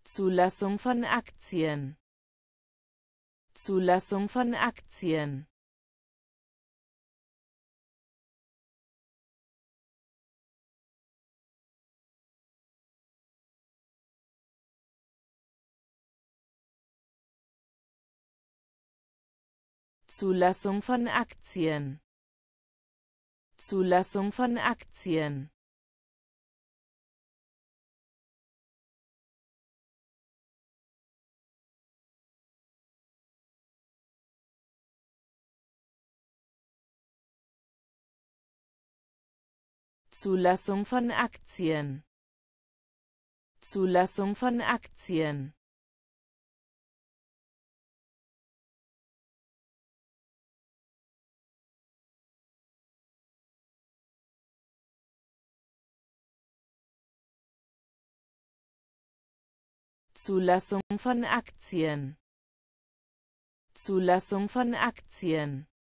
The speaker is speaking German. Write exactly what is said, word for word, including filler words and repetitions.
Zulassung von Aktien, Zulassung von Aktien, Zulassung von Aktien, Zulassung von Aktien, Zulassung von Aktien, Zulassung von Aktien, Zulassung von Aktien, Zulassung von Aktien,